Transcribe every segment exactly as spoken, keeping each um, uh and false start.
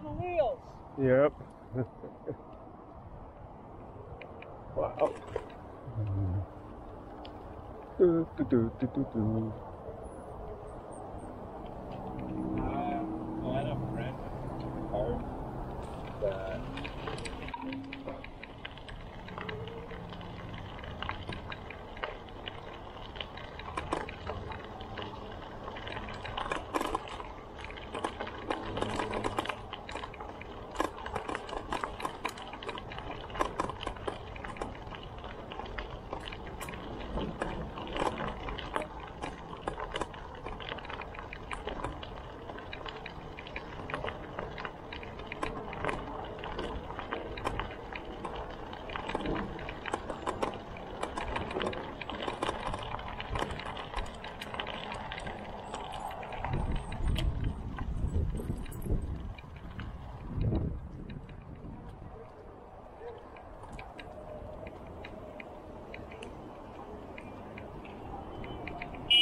on the wheels. Yep. Wow. Do, do, do, do, do, do. Uh, I had a friend car that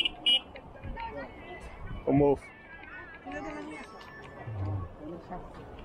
Vamos. Tira de la mesa.